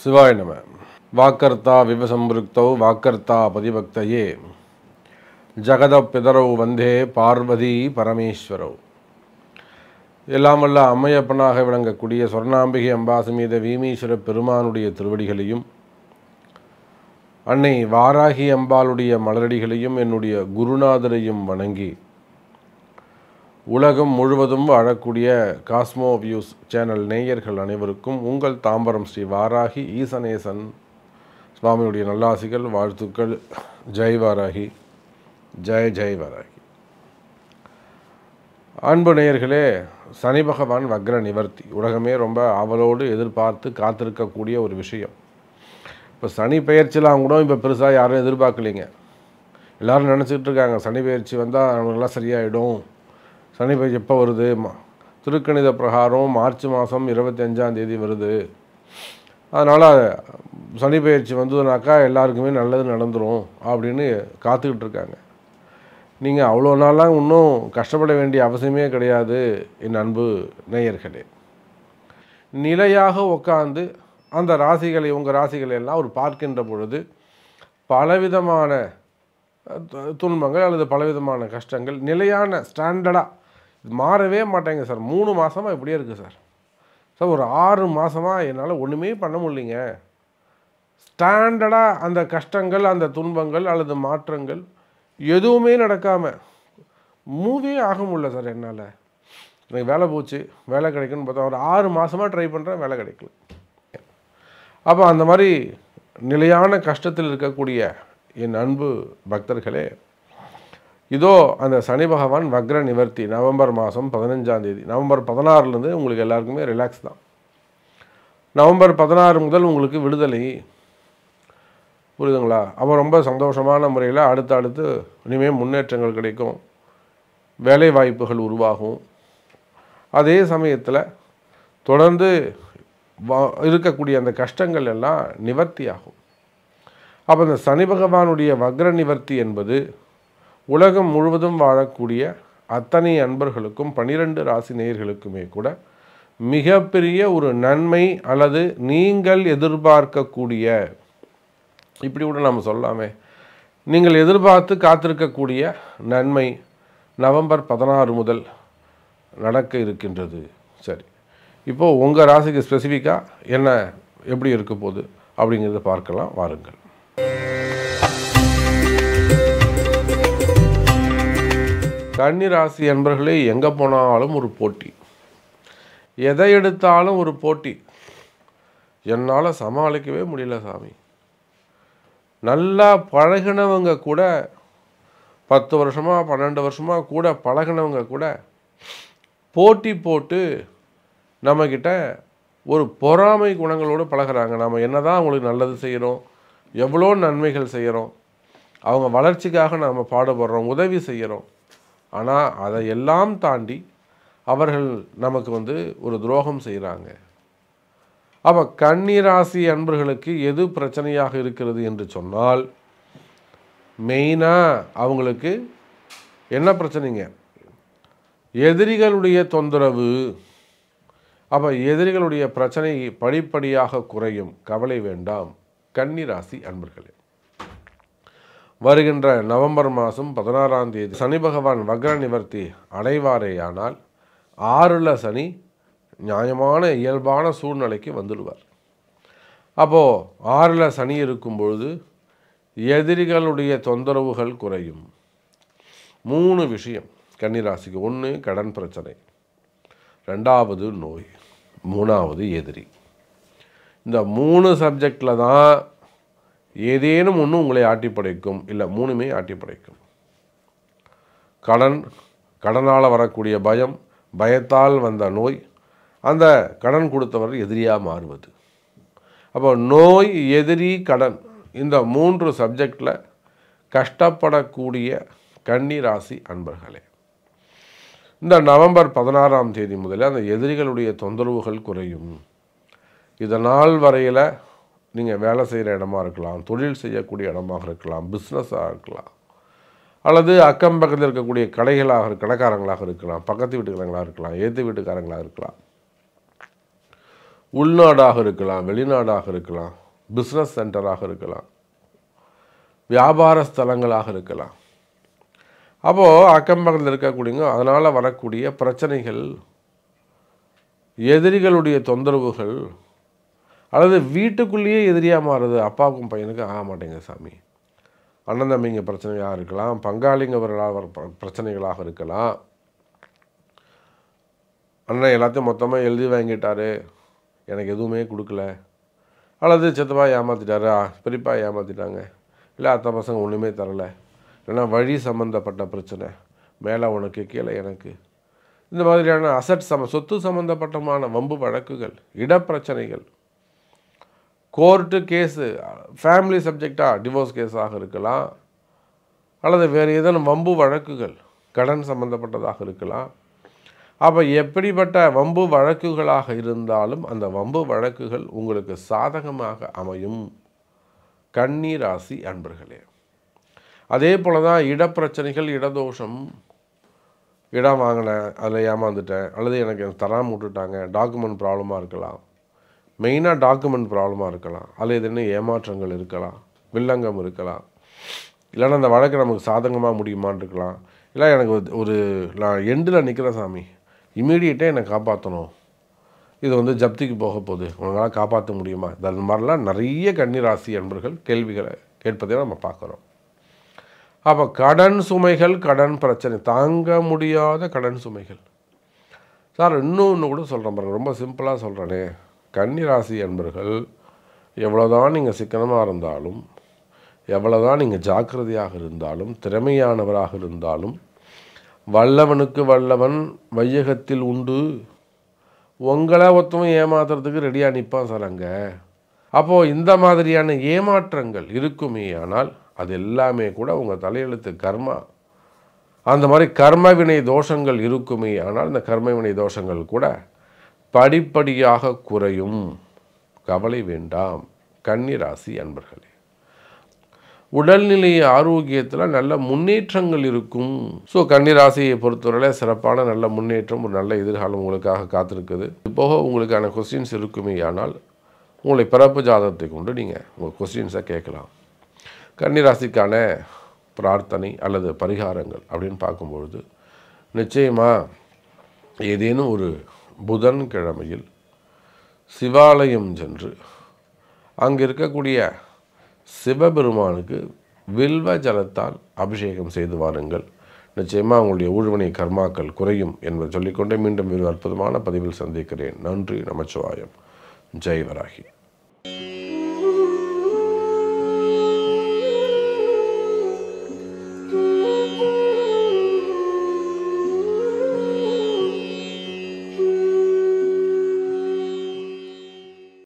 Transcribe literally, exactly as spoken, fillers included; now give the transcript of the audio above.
சிவாய நம. வாக்கர்த்தா விவசம்பிருக்தௌ வாக்கர்த்தா பதிபக்தயே ஜகத பிதரௌ வந்தே பார்வதி பரமேஸ்வரௌ. எல்லாம் வல்ல அம்மையப்பனாக விளங்கக்கூடிய சொர்ணாம்பிகை அம்பாசமேத வீமீஸ்வர பெருமானுடைய திருவடிகளையும் அன்னை வாராகி அம்பாளுடைய மலரடிகளையும் என்னுடைய குருநாதரையும் வணங்கி உலகம் முழுவதும் வாழக்கூடிய காஸ்மோ வியூஸ் சேனல் நேயர்கள் அனைவருக்கும் உங்கள் தாம்பரம் ஸ்ரீ வாராகி ஈசனேசன் சுவாமியுடைய நல்லாசிகள் வாழ்த்துக்கள். ஜெய் வாராகி, ஜெய் ஜெய் வாராகி. அன்பு நேயர்களே, சனி பகவான் வக்ர நிவர்த்தி உலகமே ரொம்ப ஆவலோடு எதிர்பார்த்து காத்திருக்கக்கூடிய ஒரு விஷயம். இப்போ சனி பெயர்ச்சிலாம் கூட இப்போ பெருசாக யாரும் எதிர்பார்க்கலைங்க. எல்லோரும் நினச்சிக்கிட்டு இருக்காங்க சனி பெயர்ச்சி வந்தால் அவங்களுக்கெல்லாம் சரியாயிடும். சனி பெயர்ச்சி எப்போ வருது? திருக்கணித பிரகாரம் மார்ச் மாதம் இருபத்தி அஞ்சாம் தேதி வருது. அதனால் சனி பெயர்ச்சி வந்ததுனாக்கா எல்லாருக்குமே நல்லது நடந்துடும் அப்படின்னு காத்துக்கிட்டு இருக்காங்க. நீங்கள் அவ்வளோ நாளாக இன்னும் கஷ்டப்பட வேண்டிய அவசியமே கிடையாது. என் அன்பு நேயர்களே, நிலையாக உட்காந்து அந்த ராசிகளை உங்கள் ராசிகளை எல்லாம் ஒரு பார்க்கின்ற பொழுது பலவிதமான துன்பங்கள் அல்லது பலவிதமான கஷ்டங்கள் நிலையான ஸ்டாண்டர்டாக மாறவே மாட்டேங்க சார். மூணு மாதமாக இப்படியே இருக்குது சார். சார் ஒரு ஆறு மாதமாக என்னால் ஒன்றுமே பண்ண முடியலைங்க. ஸ்டாண்டர்டாக அந்த கஷ்டங்கள் அந்த துன்பங்கள் அல்லது மாற்றங்கள் எதுவுமே நடக்காமல் மூவியே ஆக முடியல சார் என்னால். எனக்கு வேலை போச்சு, வேலை கிடைக்குன்னு பார்த்தா ஒரு ஆறு மாதமாக ட்ரை பண்ணுறேன், வேலை கிடைக்கல. அப்போ அந்த மாதிரி நிலையான கஷ்டத்தில் இருக்கக்கூடிய என் அன்பு பக்தர்களே, இதோ அந்த சனி பகவான் வக்ர நிவர்த்தி நவம்பர் மாதம் பதினஞ்சாம் தேதி நவம்பர் பதினாறுலேருந்து உங்களுக்கு எல்லாருக்குமே ரிலாக்ஸ் தான். நவம்பர் பதினாறு முதல் உங்களுக்கு விடுதலை, புரியுதுங்களா? அப்போ ரொம்ப சந்தோஷமான முறையில் அடுத்து அடுத்து இனிமேல் முன்னேற்றங்கள் கிடைக்கும், வேலை வாய்ப்புகள் உருவாகும். அதே சமயத்தில் தொடர்ந்து இருக்கக்கூடிய அந்த கஷ்டங்கள் எல்லாம் நிவர்த்தி ஆகும். அப்போ இந்த சனி பகவானுடைய வக்ர நிவர்த்தி என்பது உலகம் முழுவதும் வாழக்கூடிய அத்தனை அன்பர்களுக்கும் பனிரெண்டு ராசி நேயர்களுக்குமே கூட மிகப்பெரிய ஒரு நன்மை அல்லது நீங்கள் எதிர்பார்க்கக்கூடிய, இப்படி கூட நம்ம சொல்லாமே, நீங்கள் எதிர்பார்த்து காத்திருக்கக்கூடிய நன்மை நவம்பர் பதினாறு முதல் நடக்க இருக்கின்றது. சரி, இப்போது உங்கள் ராசிக்கு ஸ்பெசிஃபிக்காக என்ன எப்படி இருக்க போகுது அப்படிங்கிறத பார்க்கலாம் வாருங்கள். கன்னி ராசி அன்பர்களே, எங்கே போனாலும் ஒரு போட்டி, எதை எடுத்தாலும் ஒரு போட்டி. என்னால் சமாளிக்கவே முடியல சாமி. நல்லா பழகினவங்க கூட பத்து வருஷமாக பன்னெண்டு வருஷமாக கூட பழகினவங்க கூட போட்டி போட்டு நம்மக்கிட்ட ஒரு பொறாமை குணங்களோடு பழகிறாங்க. நம்ம என்ன தான் அவங்களுக்கு நல்லது செய்கிறோம், எவ்வளோ நன்மைகள் செய்கிறோம், அவங்க வளர்ச்சிக்காக நாம் பாடுபடுறோம், உதவி செய்கிறோம். ஆனால் அதையெல்லாம் தாண்டி அவர்கள் நமக்கு வந்து ஒரு துரோகம் செய்கிறாங்க. அப்போ கன்னி ராசி அன்பர்களுக்கு எது பிரச்சனையாக இருக்கிறது என்று சொன்னால், மெயினாக அவங்களுக்கு என்ன பிரச்சனைங்க? எதிரிகளுடைய தொந்தரவு. அப்போ எதிரிகளுடைய பிரச்சனை படிப்படியாக குறையும், கவலை வேண்டாம் கன்னி ராசி அன்பர்களே. வருகின்ற நவம்பர் மாதம் பதினாறாம் தேதி சனி பகவான் வக்ர நிவர்த்தி அடைவாரேயானால் ஆறுல சனி நியாயமான இயல்பான சூழ்நிலைக்கு வந்துடுவார். அப்போது ஆறுல சனி இருக்கும் பொழுது எதிரிகளுடைய தொந்தரவுகள் குறையும். மூணு விஷயம் கன்னிராசிக்கு. ஒன்று கடன் பிரச்சனை, ரெண்டாவது நோய், மூணாவது எதிரி. இந்த மூணு சப்ஜெக்டில் தான் ஏதேனும் ஒன்று உங்களை ஆட்டி படைக்கும், இல்லை மூணுமே ஆட்டி படைக்கும். கடன், கடனால் வரக்கூடிய பயம், பயத்தால் வந்த நோய், அந்த கடன் கொடுத்தவர் எதிரியாக மாறுவது. அப்போ நோய், எதிரி, கடன், இந்த மூன்று சப்ஜெக்டில் கஷ்டப்படக்கூடிய கன்னி ராசி அன்பர்களே, இந்த நவம்பர் பதினாறாம் தேதி முதல்ல அந்த எதிரிகளுடைய தொந்தரவுகள் குறையும். இதனால் வரையில் நீங்கள் வேலை செய்கிற இடமா இருக்கலாம், தொழில் செய்யக்கூடிய இடமாக இருக்கலாம், பிஸ்னஸாக இருக்கலாம், அல்லது அக்கம் பக்கத்தில் இருக்கக்கூடிய கடைகளாக கடைக்காரங்களாக இருக்கலாம், பக்கத்து வீட்டுக்காரங்களாக இருக்கலாம், ஏற்று வீட்டுக்காரங்களாக இருக்கலாம், உள்நாடாக இருக்கலாம், வெளிநாடாக இருக்கலாம், பிஸ்னஸ் சென்டராக இருக்கலாம், வியாபார ஸ்தலங்களாக இருக்கலாம். அப்போது அக்கம் பக்கத்தில் இருக்கக்கூடியவங்க அதனால் வரக்கூடிய பிரச்சனைகள், எதிரிகளுடைய தொந்தரவுகள், அல்லது வீட்டுக்குள்ளேயே எதிரியாக மாறுது. அப்பாவுக்கும் பையனுக்கும் ஆக மாட்டேங்க சாமி. அண்ணன் தம்பிங்க பிரச்சனையாக இருக்கலாம், பங்காளிங்கவர்களாக பிரச்சனைகளாக இருக்கலாம். அண்ணன் எல்லாத்தையும் மொத்தமாக எழுதி வாங்கிட்டாரு, எனக்கு எதுவுமே கொடுக்கல, அல்லது சித்தப்பா ஏமாற்றிட்டாரு, பெரியப்பா ஏமாற்றிட்டாங்க, இல்லை அத்தை பசங்க ஒன்றுமே தரலை, இல்லைன்னா வழி சம்மந்தப்பட்ட பிரச்சனை, மேலே உனக்கு கீழே எனக்கு, இந்த மாதிரியான அசட் சம சொத்து சம்மந்தப்பட்டமான வம்பு வழக்குகள், இடப்பிரச்சனைகள், கோர்ட்டு கேஸு, ஃபேமிலி சப்ஜெக்டாக டிவோர்ஸ் கேஸாக இருக்கலாம், அல்லது வேறு ஏதேனும் வம்பு வழக்குகள், கடன் சம்மந்தப்பட்டதாக இருக்கலாம். அப்போ எப்படிப்பட்ட வம்பு வழக்குகளாக இருந்தாலும் அந்த வம்பு வழக்குகள் உங்களுக்கு சாதகமாக அமையும் கன்னி ராசி அன்பர்களே. அதே போல் தான் இடப்பிரச்சனைகள், இடதோஷம், இடம் வாங்கினேன் அதில் ஏமாந்துட்டேன், அல்லது எனக்கு தராமல் விட்டுட்டாங்க, டாக்குமெண்ட் ப்ராப்ளமாக இருக்கலாம், மெயினாக டாக்குமெண்ட் ப்ராப்ளமாக இருக்கலாம், அதில் எதுன்னு ஏமாற்றங்கள் இருக்கலாம், வில்லங்கம் இருக்கலாம், இல்லைன்னா அந்த வழக்கு நமக்கு சாதகமாக முடியுமான்னு இருக்கலாம், இல்லை எனக்கு ஒரு நான் எண்டில் நிற்கிற சாமி, இமீடியட்டாக என்னை காப்பாற்றணும், இது வந்து ஜப்திக்கு போக போகுது, உங்களால் காப்பாற்ற முடியுமா, அது மாதிரிலாம் நிறைய கன்னி ராசி அன்பர்கள் கேள்விகளை கேட்பதை நம்ம பார்க்குறோம். அப்போ கடன் சுமைகள், கடன் பிரச்சனை, தாங்க முடியாத கடன் சுமைகள். சார் இன்னும் ஒன்று கூட சொல்கிறேன் பாருங்கள், ரொம்ப சிம்பிளாக சொல்கிறேனே, கன்னி ராசி அன்பர்கள் எவ்வளோதான் நீங்கள் சிக்கனமாக இருந்தாலும், எவ்வளோதான் நீங்கள் ஜாக்கிரதையாக இருந்தாலும், திறமையானவராக இருந்தாலும், வல்லவனுக்கு வல்லவன் வையகத்தில் உண்டு, உங்களை ஒருத்தவன் ஏமாத்துறதுக்கு ரெடியாக நிற்பான் சார் அங்கே. அப்போது இந்த மாதிரியான ஏமாற்றங்கள் இருக்குமே ஆனால் அது எல்லாமே கூட உங்கள் தலையெழுத்து கர்மா. அந்த மாதிரி கர்ம வினை தோஷங்கள் இருக்குமே ஆனால் இந்த கர்ம வினை தோஷங்கள் கூட படிப்படியாக குறையும். கவலை வேண்டாம் கன்னி ராசி அன்பர்களே. உடல்நிலை ஆரோக்கியத்தில் நல்ல முன்னேற்றங்கள் இருக்கும். ஸோ கன்னி ராசியை பொறுத்தவரையில் சிறப்பான நல்ல முன்னேற்றம், ஒரு நல்ல எதிர்காலம் உங்களுக்காக காத்திருக்குது. இது போக உங்களுக்கான கொஸ்டின்ஸ் இருக்குமே ஆனால் உங்களை பிறப்பு ஜாதகத்தை கொண்டு நீங்கள் உங்கள் கொஸ்டின்ஸை கேட்கலாம். கன்னி ராசிக்கான பிரார்த்தனை அல்லது பரிகாரங்கள் அப்படின்னு பார்க்கும்பொழுது நிச்சயமாக ஏதேனும் ஒரு புதன் கிழமையில் சிவாலயம் சென்று அங்கே இருக்கக்கூடிய சிவபெருமானுக்கு வில்வ ஜலத்தால் அபிஷேகம் செய்து வாருங்கள். நிச்சயமாக உங்களுடைய ஊழ்வினை கர்மாக்கள் குறையும் என்பதை சொல்லிக்கொண்டே மீண்டும் ஒரு அற்புதமான பதிவில் சந்திக்கிறேன். நன்றி. நமச்சிவாயம். ஜெய் வராகி.